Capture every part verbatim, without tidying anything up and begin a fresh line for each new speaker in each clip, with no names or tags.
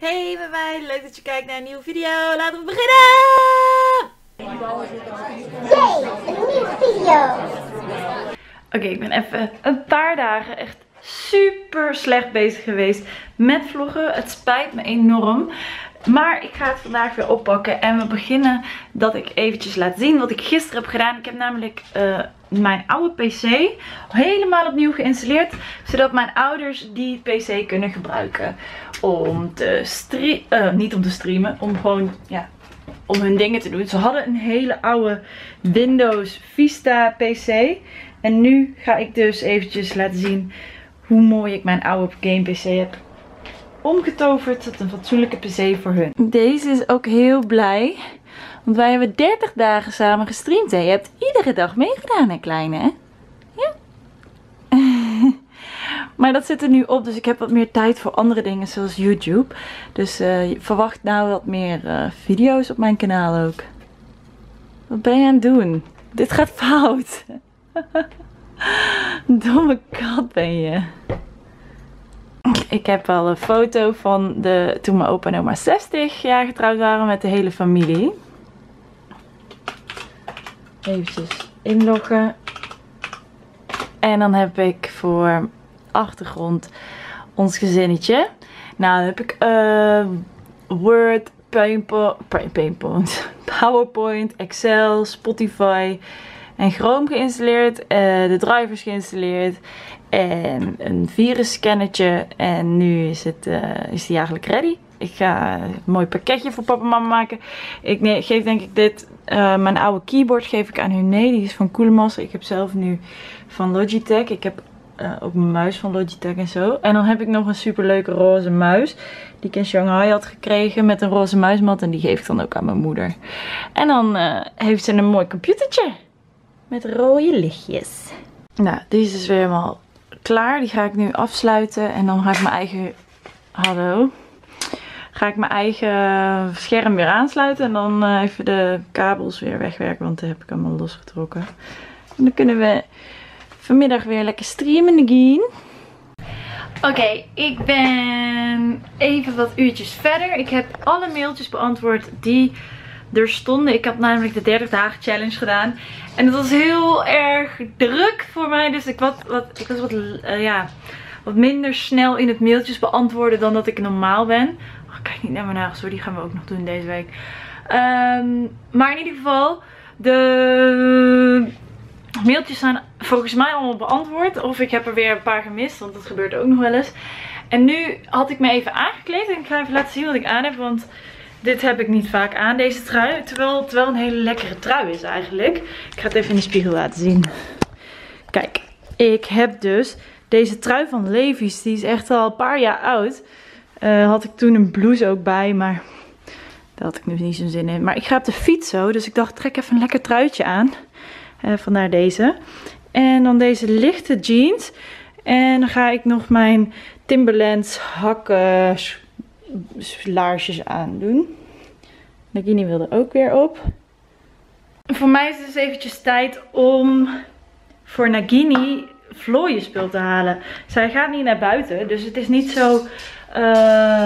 Hey bij mij, leuk dat je kijkt naar een nieuwe video. Laten we beginnen!
Yay, een nieuwe video!
Oké, okay, ik ben even een paar dagen echt super slecht bezig geweest met vloggen. Het spijt me enorm. Maar ik ga het vandaag weer oppakken. En we beginnen dat ik eventjes laat zien wat ik gisteren heb gedaan. Ik heb namelijk uh, mijn oude P C helemaal opnieuw geïnstalleerd. Zodat mijn ouders die P C kunnen gebruiken. Om te streamen. Uh, niet om te streamen. Om gewoon, ja, om hun dingen te doen. Ze hadden een hele oude Windows Vista P C. En nu ga ik dus eventjes laten zien hoe mooi ik mijn oude game P C heb omgetoverd tot een fatsoenlijke P C voor hun. Deze is ook heel blij. Want wij hebben dertig dagen samen gestreamd. En je hebt iedere dag meegedaan, hè kleine? Hè? Ja. Maar dat zit er nu op. Dus ik heb wat meer tijd voor andere dingen zoals YouTube. Dus uh, verwacht nou wat meer uh, video's op mijn kanaal ook. Wat ben je aan het doen? Dit gaat fout. Domme kat ben je. Ik heb al een foto van de, toen mijn opa en oma zestig jaar getrouwd waren met de hele familie. Even inloggen. En dan heb ik voor achtergrond ons gezinnetje. Nou, dan heb ik uh, Word, Paintpoint, PowerPoint, Excel, Spotify en Chrome geïnstalleerd. Uh, de drivers geïnstalleerd. En een virusscannertje. En nu is, het, uh, is die eigenlijk ready. Ik ga een mooi pakketje voor papa en mama maken. Ik nee, geef denk ik dit. Uh, mijn oude keyboard geef ik aan hun. Nee, die is van Coolmaster. Ik heb zelf nu van Logitech. Ik heb uh, ook mijn muis van Logitech en zo. En dan heb ik nog een super leuke roze muis. Die ik in Shanghai had gekregen met een roze muismat. En die geef ik dan ook aan mijn moeder. En dan uh, heeft ze een mooi computertje. Met rode lichtjes. Nou, deze is weer helemaal klaar. Die ga ik nu afsluiten. En dan ga ik mijn eigen... Hallo. Ga ik mijn eigen scherm weer aansluiten. En dan uh, even de kabels weer wegwerken. Want die heb ik allemaal losgetrokken. En dan kunnen we vanmiddag weer lekker streamen again. Oké, okay, ik ben even wat uurtjes verder. Ik heb alle mailtjes beantwoord die er stonden. Ik had namelijk de dertig dagen challenge gedaan. En het was heel erg druk voor mij. Dus ik, wat, wat, ik was wat, uh, ja, wat minder snel in het mailtjes beantwoorden dan dat ik normaal ben. Oh, kijk niet naar mijn nagels hoor. Die gaan we ook nog doen deze week. Um, maar in ieder geval. De mailtjes zijn volgens mij allemaal beantwoord. Of ik heb er weer een paar gemist. Want dat gebeurt ook nog wel eens. En nu had ik me even aangekleed. En ik ga even laten zien wat ik aan heb. Want dit heb ik niet vaak aan, deze trui. Terwijl het wel een hele lekkere trui is eigenlijk. Ik ga het even in de spiegel laten zien. Kijk, ik heb dus deze trui van Levi's. Die is echt al een paar jaar oud. Uh, had ik toen een blouse ook bij, maar daar had ik nu niet zo'n zin in. Maar ik ga op de fiets zo, dus ik dacht trek even een lekker truitje aan. Uh, vandaar deze. En dan deze lichte jeans. En dan ga ik nog mijn Timberlands hakken laarsjes aandoen. Nagini wil er ook weer op. Voor mij is het dus eventjes tijd om voor Nagini vlooienspul te halen. Zij gaat niet naar buiten, dus het is niet zo uh,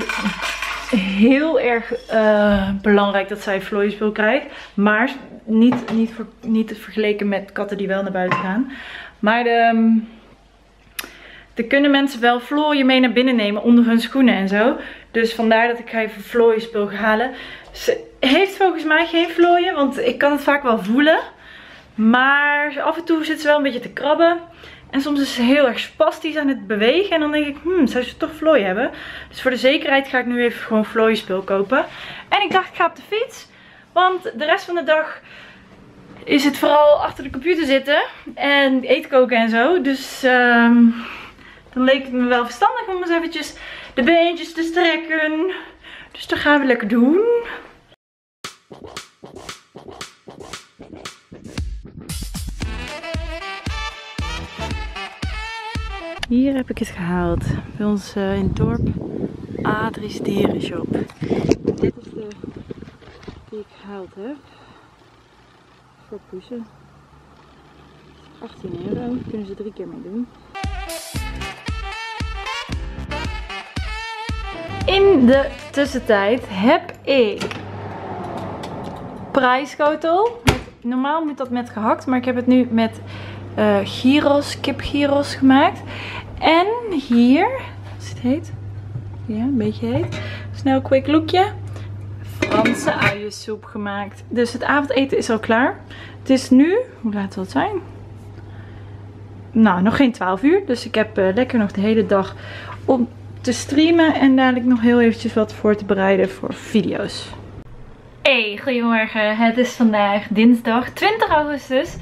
heel erg uh, belangrijk dat zij vlooienspul krijgt. Maar niet, niet, voor, niet vergeleken met katten die wel naar buiten gaan. Maar de... Er kunnen mensen wel vlooien mee naar binnen nemen onder hun schoenen en zo. Dus vandaar dat ik ga even vlooienspul gaan halen. Ze heeft volgens mij geen vlooien, want ik kan het vaak wel voelen. Maar af en toe zit ze wel een beetje te krabben. En soms is ze heel erg spastisch aan het bewegen. En dan denk ik, hmm, zou ze toch vlooien hebben? Dus voor de zekerheid ga ik nu even gewoon vlooienspul kopen. En ik dacht, ik ga op de fiets. Want de rest van de dag is het vooral achter de computer zitten. En eten koken en zo. Dus... Um... Dan leek het me wel verstandig om eens eventjes de beentjes te strekken. Dus dat gaan we lekker doen. Hier heb ik het gehaald. Bij ons uh, in het dorp. Adrie's Dierenshop. Dit is de die ik gehaald heb. Voor poezen. achttien euro. Daar kunnen ze drie keer mee doen. In de tussentijd heb ik prijsschotel. Normaal moet dat met gehakt, maar ik heb het nu met uh, gyros, kipgyros gemaakt. En hier, is het heet? Ja, een beetje heet. Snel quick lookje. Franse uiensoep gemaakt. Dus het avondeten is al klaar. Het is nu, hoe laat zal het zijn? Nou, nog geen twaalf uur. Dus ik heb uh, lekker nog de hele dag om te streamen. En dadelijk nog heel eventjes wat voor te bereiden voor video's. Hey, goedemorgen. Het is vandaag dinsdag twintig augustus.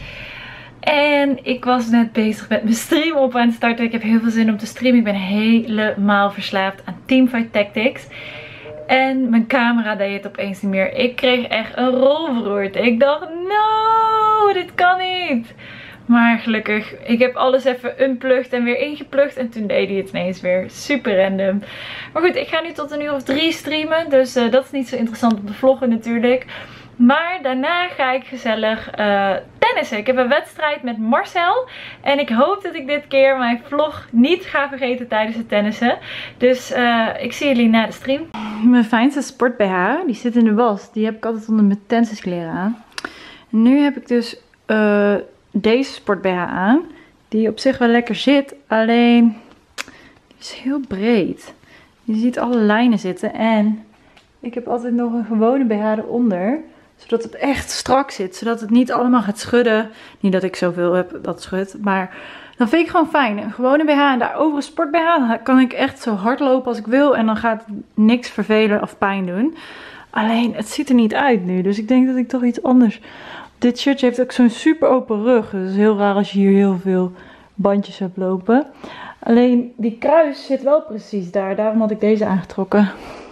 En ik was net bezig met mijn stream op aan het starten. Ik heb heel veel zin om te streamen. Ik ben helemaal verslaafd aan Teamfight Tactics. En mijn camera deed het opeens niet meer. Ik kreeg echt een rolverroerte. Ik dacht, no, dit kan niet. Maar gelukkig, ik heb alles even unplugged en weer ingeplugged. En toen deed hij het ineens weer. Super random. Maar goed, ik ga nu tot een uur of drie streamen. Dus uh, dat is niet zo interessant om te vloggen natuurlijk. Maar daarna ga ik gezellig uh, tennissen. Ik heb een wedstrijd met Marcel. En ik hoop dat ik dit keer mijn vlog niet ga vergeten tijdens het tennissen. Dus uh, ik zie jullie na de stream. Mijn fijnste sport B H, die zit in de was. Die heb ik altijd onder mijn tenniskleren aan. En nu heb ik dus uh, deze sport B H aan. Die op zich wel lekker zit. Alleen, die is heel breed. Je ziet alle lijnen zitten. En ik heb altijd nog een gewone B H eronder. Zodat het echt strak zit. Zodat het niet allemaal gaat schudden. Niet dat ik zoveel heb dat schudt. Maar dan vind ik gewoon fijn. Een gewone B H en daarover een sport B H. Dan kan ik echt zo hard lopen als ik wil. En dan gaat niks vervelen of pijn doen. Alleen het ziet er niet uit nu. Dus ik denk dat ik toch iets anders. Dit shirtje heeft ook zo'n super open rug. Dus het is heel raar als je hier heel veel bandjes hebt lopen. Alleen die kruis zit wel precies daar. Daarom had ik deze aangetrokken.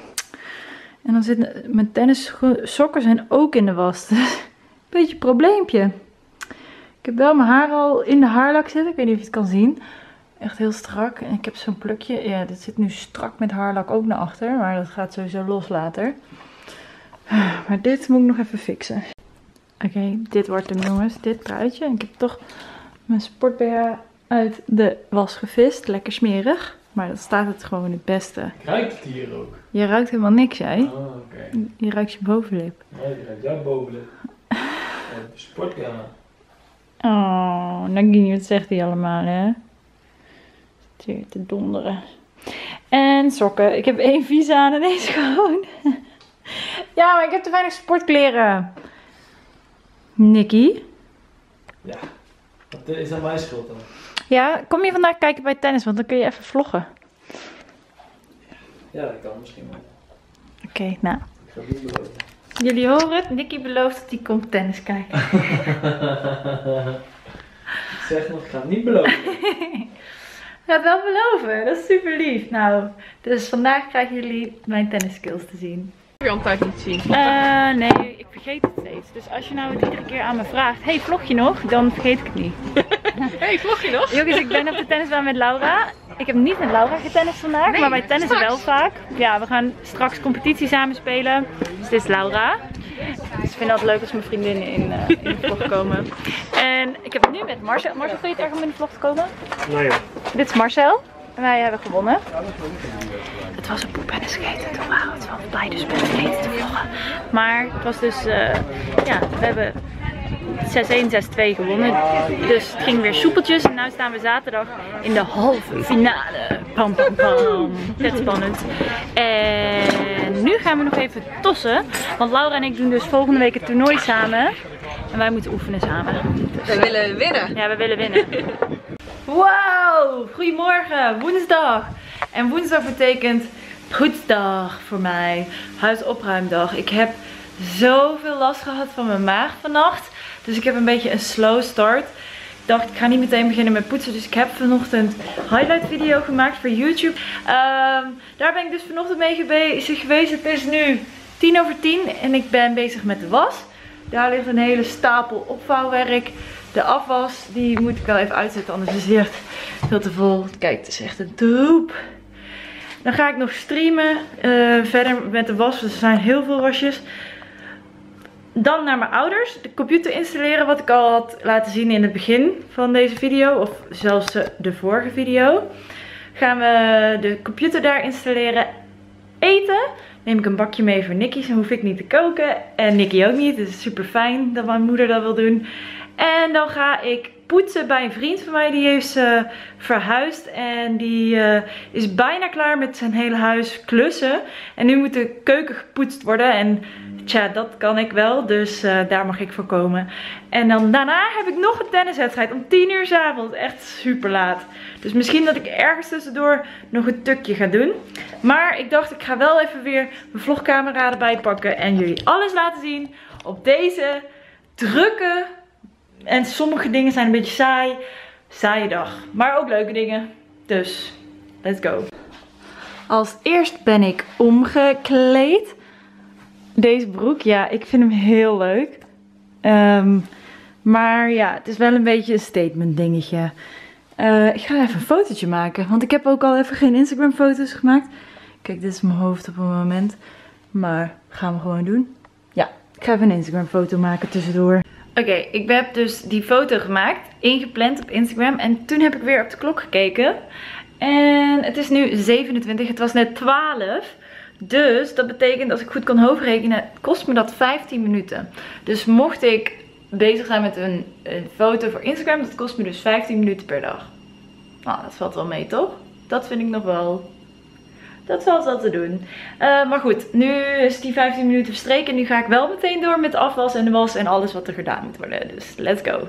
En dan zitten mijn tennissokken zijn ook in de was. Dus een beetje een probleempje. Ik heb wel mijn haar al in de haarlak zitten. Ik weet niet of je het kan zien. Echt heel strak. En ik heb zo'n plukje. Ja, dit zit nu strak met haarlak ook naar achter. Maar dat gaat sowieso los later. Maar dit moet ik nog even fixen. Oké, okay, dit wordt hem jongens. Dit truitje. Ik heb toch mijn sport B H uit de was gevist. Lekker smerig. Maar dan staat het gewoon het beste.
Ruikt het hier ook?
Je ruikt helemaal niks, hè?
Oh, oké. Okay.
Je ruikt je bovenlip.
Nee, je ruikt jouw bovenlip. Sport, ja.
Oh, Nagini, wat zegt hij allemaal, hè? Zit hier te donderen. En sokken. Ik heb één visa aan en één schoon. Ja, maar ik heb te weinig sportkleren. Nikki?
Ja, dat is aan mijn schuld dan.
Ja, kom je vandaag kijken bij tennis, want dan kun je even vloggen.
Ja, dat kan misschien wel.
Oké, okay, nou.
Ik ga het niet beloven.
Jullie horen het, Nikki belooft dat hij komt tennis kijken.
Ik zeg nog, ik ga het niet beloven.
Ik ga het wel beloven, dat is super lief. Nou, dus vandaag krijgen jullie mijn tennis skills te zien.
Heb je altijd niet zien?
Uh, nee, ik vergeet het steeds. Dus als je nou het iedere keer aan me vraagt, hey, vlog je nog? Dan vergeet ik het niet.
Hey, vlog je nog?
Jongens, ik ben op de tennisbaan met Laura. Ik heb niet met Laura getennist vandaag, nee, maar wij tennissen wel vaak. Ja, we gaan straks competitie samen spelen. Dus dit is Laura. Dus ik vind het leuk als mijn vriendinnen in, uh, in de vlog komen. En ik heb het nu met Marcel. Marcel, vind je het erg om in de vlog te komen?
Nee joh.
Dit is Marcel. En wij hebben gewonnen. Het was een poep en een skate. Toen waren we het wel blij dus met de skate te vloggen. Maar het was dus, uh, ja, we hebben zes een, zes twee gewonnen. Dus het ging weer soepeltjes. En nu staan we zaterdag in de halve finale. Pam, pam, pam. Vet spannend. En nu gaan we nog even tossen. Want Laura en ik doen dus volgende week het toernooi samen. En wij moeten oefenen samen.
Dus we willen winnen.
Ja, we willen winnen. Wow, goedemorgen, woensdag. En woensdag betekent poetsdag voor mij, huisopruimdag. Ik heb zoveel last gehad van mijn maag vannacht. Dus ik heb een beetje een slow start. Ik dacht, ik ga niet meteen beginnen met poetsen. Dus ik heb vanochtend een highlight video gemaakt voor YouTube. Um, daar ben ik dus vanochtend mee bezig geweest. Het is nu tien over tien en ik ben bezig met de was. Daar ligt een hele stapel opvouwwerk. De afwas, die moet ik wel even uitzetten, anders is het echt veel te vol. Kijk, het is echt een troep. Dan ga ik nog streamen. Uh, verder met de was, dus er zijn heel veel wasjes. Dan naar mijn ouders. De computer installeren, wat ik al had laten zien in het begin van deze video. Of zelfs de vorige video. Gaan we de computer daar installeren. eten, neem ik een bakje mee voor Nicky. Dan hoef ik niet te koken. En Nicky ook niet. Het is super fijn dat mijn moeder dat wil doen. En dan ga ik poetsen bij een vriend van mij. Die heeft uh, verhuisd. En die uh, is bijna klaar met zijn hele huis klussen. En nu moet de keuken gepoetst worden. En tja, dat kan ik wel. Dus uh, daar mag ik voor komen. En dan daarna heb ik nog een tenniswedstrijd om tien uur 's avonds. Echt super laat. Dus misschien dat ik ergens tussendoor nog een tukje ga doen. Maar ik dacht, ik ga wel even weer mijn vlogcamera erbij pakken. En jullie alles laten zien op deze drukke... En sommige dingen zijn een beetje saai. Saaie dag. Maar ook leuke dingen. Dus, let's go. Als eerst ben ik omgekleed. Deze broek, ja, ik vind hem heel leuk. Um, maar ja, het is wel een beetje een statement dingetje. Uh, ik ga even een fotootje maken. Want ik heb ook al even geen Instagram foto's gemaakt. Kijk, dit is mijn hoofd op het moment. Maar gaan we gewoon doen. Ja, ik ga even een Instagram foto maken tussendoor. Oké, okay, ik heb dus die foto gemaakt, ingepland op Instagram en toen heb ik weer op de klok gekeken. En het is nu zevenentwintig, het was net twaalf. Dus dat betekent, als ik goed kan hoofdrekenen, kost me dat vijftien minuten. Dus mocht ik bezig zijn met een, een foto voor Instagram, dat kost me dus vijftien minuten per dag. Nou, dat valt wel mee, toch? Dat vind ik nog wel... Dat valt wel te doen. Uh, maar goed, nu is die vijftien minuten verstreken. En nu ga ik wel meteen door met de afwas en de was en alles wat er gedaan moet worden. Dus let's go.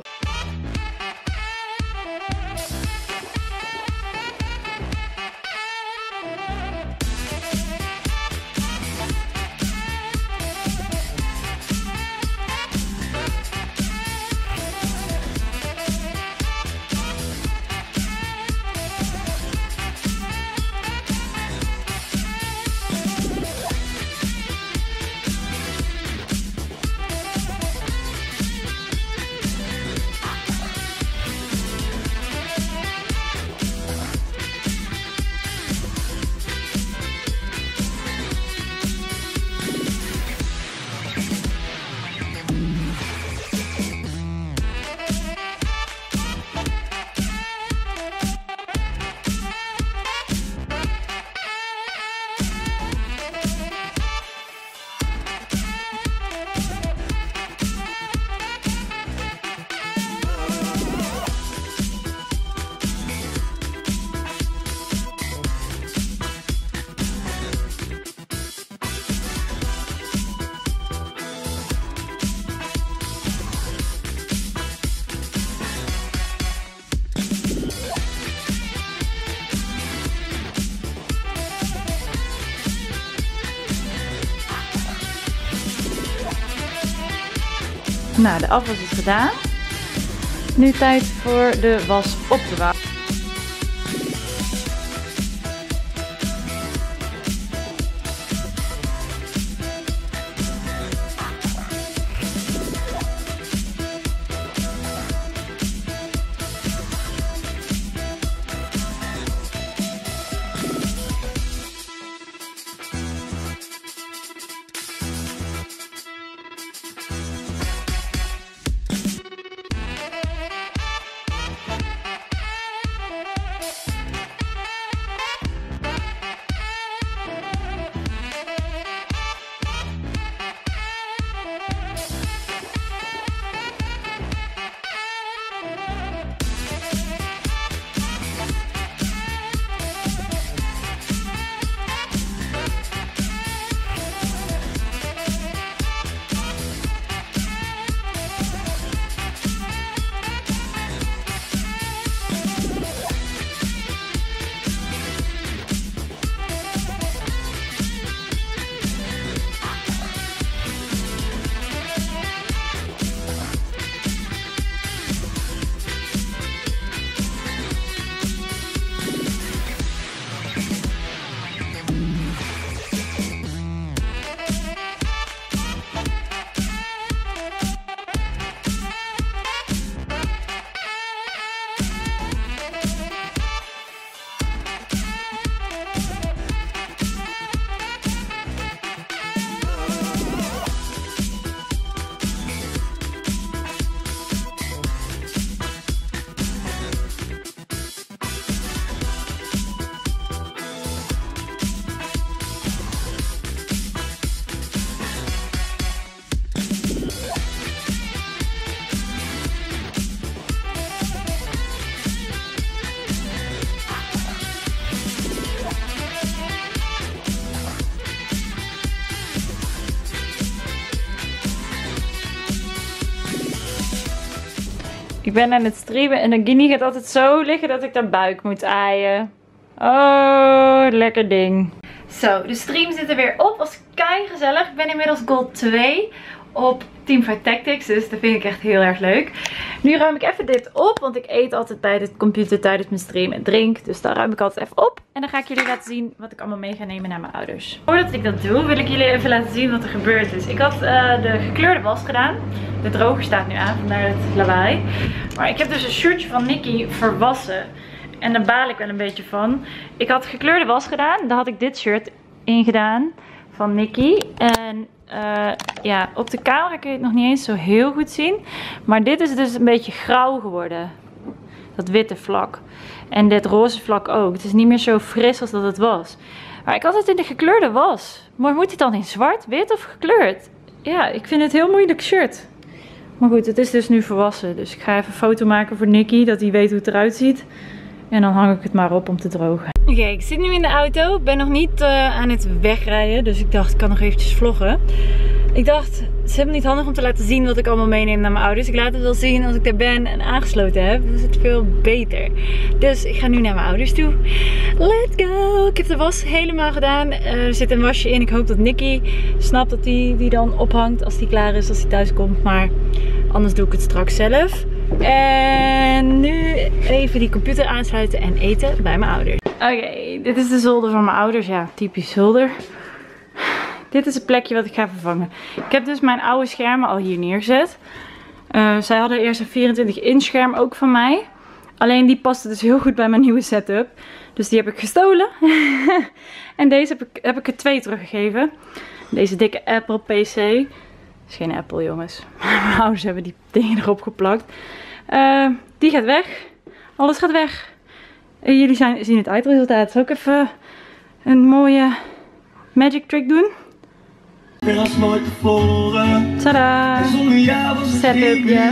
Nou, de afwas is gedaan. Nu tijd voor de was op te vouwen. Ik ben aan het streamen en Nagini gaat altijd zo liggen dat ik haar buik moet aaien. Oh, lekker ding. Zo, de stream zit er weer op. Was kei gezellig. Ik ben inmiddels gold twee op Teamfight Tactics. Dus dat vind ik echt heel erg leuk. Nu ruim ik even dit op. Want ik eet altijd bij de computer tijdens mijn stream en drink. Dus daar ruim ik altijd even op. En dan ga ik jullie laten zien wat ik allemaal mee ga nemen naar mijn ouders. Voordat ik dat doe, wil ik jullie even laten zien wat er gebeurd is. Ik had uh, de gekleurde was gedaan. De droger staat nu aan, vandaar het lawaai. Maar ik heb dus een shirtje van Nicky verwassen. En daar baal ik wel een beetje van. Ik had gekleurde was gedaan. Daar had ik dit shirt in gedaan. Van Nicky. En uh, ja, op de camera kun je het nog niet eens zo heel goed zien. Maar dit is dus een beetje grauw geworden. Dat witte vlak. En dit roze vlak ook. Het is niet meer zo fris als dat het was. Maar ik had het in de gekleurde was. Maar moet het dan in zwart, wit of gekleurd? Ja, ik vind het een heel moeilijk shirt. Maar goed, het is dus nu verwassen. Dus ik ga even een foto maken voor Nicky. Dat hij weet hoe het eruit ziet. En dan hang ik het maar op om te drogen. Oké, okay, ik zit nu in de auto. Ik ben nog niet uh, aan het wegrijden. Dus ik dacht, ik kan nog eventjes vloggen. Ik dacht, het is helemaal niet handig om te laten zien wat ik allemaal meeneem naar mijn ouders. Ik laat het wel zien als ik daar ben en aangesloten heb. Dan is het veel beter. Dus ik ga nu naar mijn ouders toe. Let's go! Ik heb de was helemaal gedaan. Uh, er zit een wasje in. Ik hoop dat Nicky snapt dat hij die dan ophangt als hij klaar is, als hij thuis komt. Maar anders doe ik het straks zelf. En nu even die computer aansluiten en eten bij mijn ouders. Oké, okay, dit is de zolder van mijn ouders. Ja, typisch zolder. Dit is het plekje wat ik ga vervangen. Ik heb dus mijn oude schermen al hier neergezet. Uh, zij hadden eerst een vierentwintig inch scherm ook van mij. Alleen die paste dus heel goed bij mijn nieuwe setup. Dus die heb ik gestolen. En deze heb ik, heb ik er twee teruggegeven. Deze dikke Apple P C. Is geen Apple, jongens. Mijn ouders hebben die dingen erop geplakt. Uh, die gaat weg. Alles gaat weg. En jullie zijn, zien het eindresultaat. Zal ik even een mooie magic trick doen? Tadaa! Setup, ja.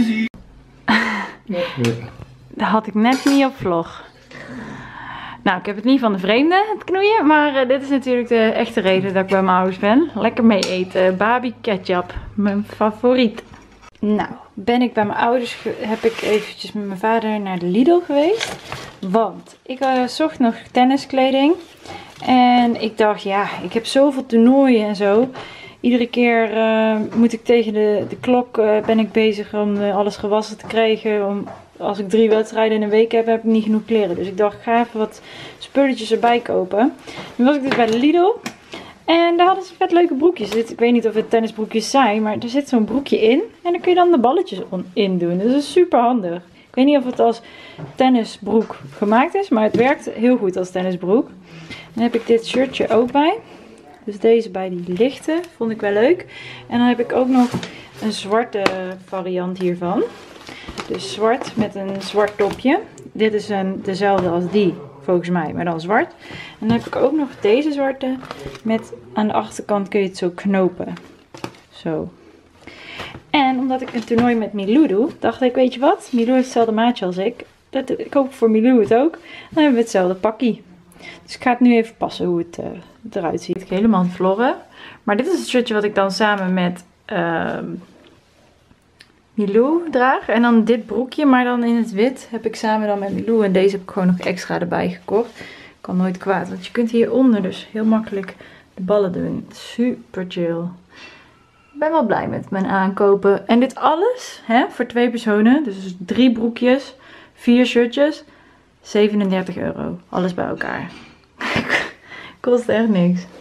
Dat had ik net niet op vlog. Nou, ik heb het niet van de vreemde, het knoeien. Maar uh, dit is natuurlijk de echte reden dat ik bij mijn ouders ben. Lekker mee eten. Babi ketchup. Mijn favoriet. Nou, ben ik bij mijn ouders, heb ik eventjes met mijn vader naar de Lidl geweest. Want ik uh, zocht nog tenniskleding. En ik dacht, ja, ik heb zoveel toernooien en zo. Iedere keer uh, moet ik tegen de, de klok, uh, ben ik bezig om uh, alles gewassen te krijgen. Om, als ik drie wedstrijden in een week heb, heb ik niet genoeg kleren. Dus ik dacht, ik ga even wat spulletjes erbij kopen. Nu was ik dus bij de Lidl. En daar hadden ze vet leuke broekjes. Ik weet niet of het tennisbroekjes zijn, maar er zit zo'n broekje in. En dan kun je dan de balletjes in doen. Dus dat is super handig. Ik weet niet of het als tennisbroek gemaakt is, maar het werkt heel goed als tennisbroek. Dan heb ik dit shirtje ook bij. Dus deze bij die lichte vond ik wel leuk. En dan heb ik ook nog een zwarte variant hiervan. Dus zwart met een zwart topje. Dit is een, dezelfde als die, volgens mij, maar dan zwart. En dan heb ik ook nog deze zwarte met aan de achterkant kun je het zo knopen. Zo. En omdat ik een toernooi met Milou doe, dacht ik, weet je wat? Milou heeft hetzelfde maatje als ik. Dat, ik hoop voor Milou het ook. Dan hebben we hetzelfde pakkie. Dus ik ga het nu even passen hoe het, uh, het eruit ziet. Ik ga helemaal aan het vloggen. Maar dit is het shirtje wat ik dan samen met uh, Milou draag. En dan dit broekje, maar dan in het wit heb ik samen dan met Milou. En deze heb ik gewoon nog extra erbij gekocht. Kan nooit kwaad, want je kunt hieronder dus heel makkelijk de ballen doen. Super chill. Ik ben wel blij met mijn aankopen. En dit alles hè, voor twee personen. Dus drie broekjes, vier shirtjes. zevenendertig euro. Alles bij elkaar. Kost echt niks.